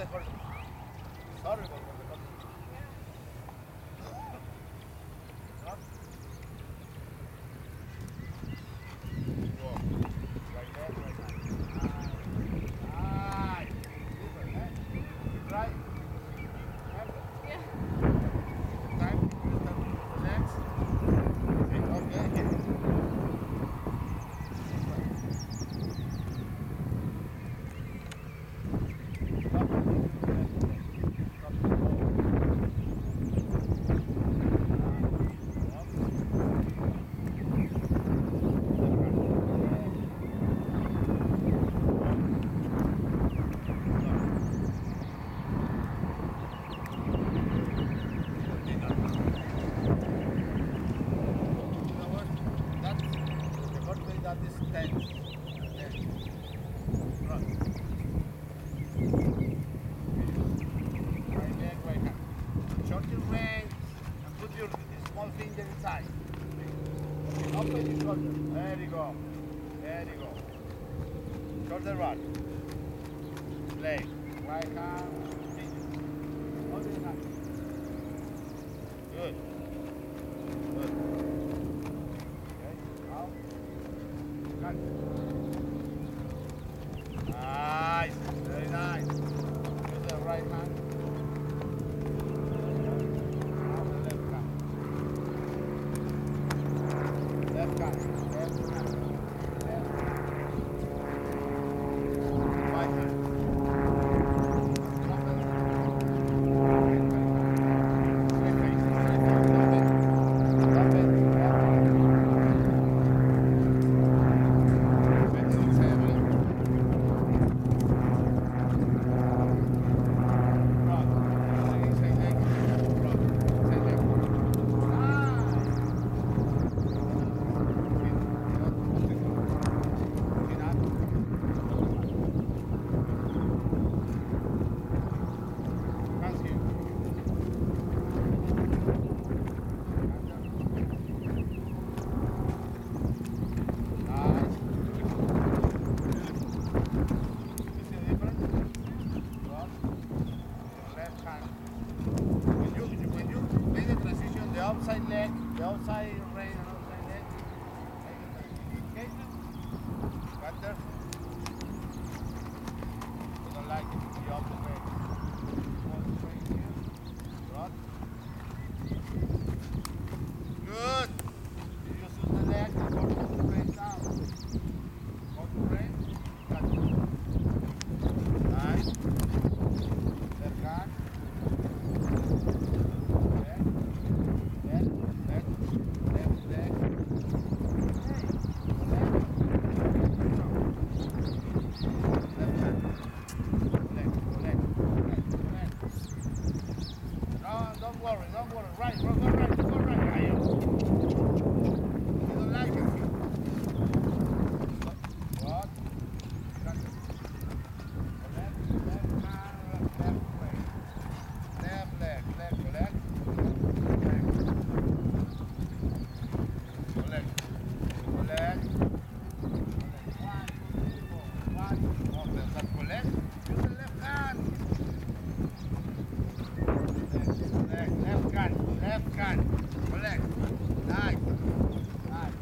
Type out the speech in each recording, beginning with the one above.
the horse. Sorry for the horse. Up. Walk. Right there, right there. Nice. Different, eh? Right. Remember? Yeah. Time. Relax. Okay. That is tense. Right. Right leg, right hand. Short your rein and put your small finger inside. Okay, open your shoulder. There you go. There you go. Shoulder rock. Leg. Right hand. Finger. Hold your hand. Good. Good. Okay, now. Cut. Nice, very nice. Use the right hand. Now the left hand. Left hand, left hand, left hand. Right hand. Drop it. Straight face, straight face. Drop it. Drop it. When you make the transition, the outside leg, the outside rein and outside leg, okay? Got there? You don't like it, the opposite way. One straight here, drop. Good. You just use the leg and go to the rein down. Go to rein, got it. Nice. Left hand. Don't worry, don't worry. Right, go right, go right. I am. You don't like it. What? Got it. Left hand, left leg. Left leg, left leg. Leg. Leg. One, two, three, four. One. Okay, that's for leg. Use the left hand. Left hand, left hand, collect. Nice, nice.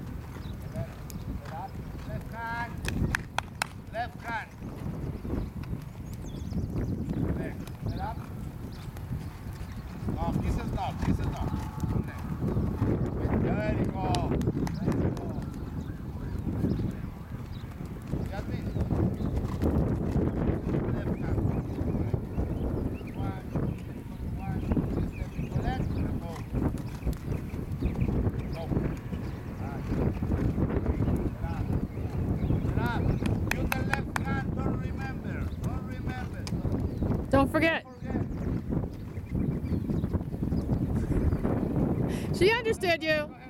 Left hand, left hand. Left up. No, kisses no, kisses no. There you go. There you go. Got me? Left hand. One. Collect. Go. Go. Nice. Get up. Use the left hand. Don't remember. Don't remember. Don't forget. She understood you.